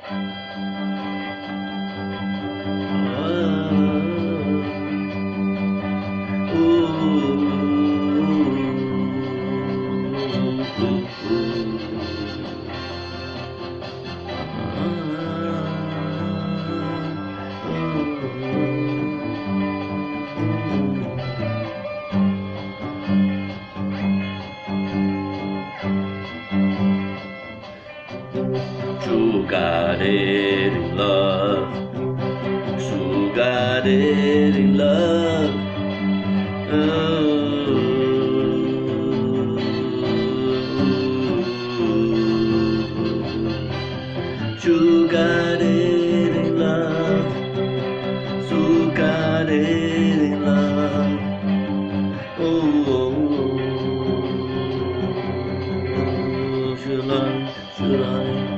Sugar in love, sugar in love. Sugar in love, sugar in love. Should I? Should I?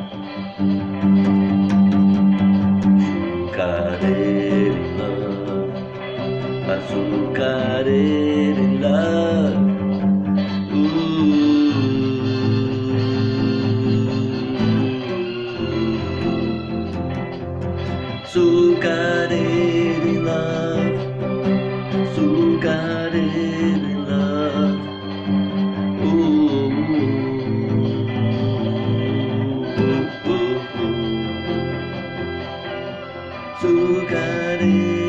Sugar in love, sugar in love. Sugar in love, sugar in love. Sugar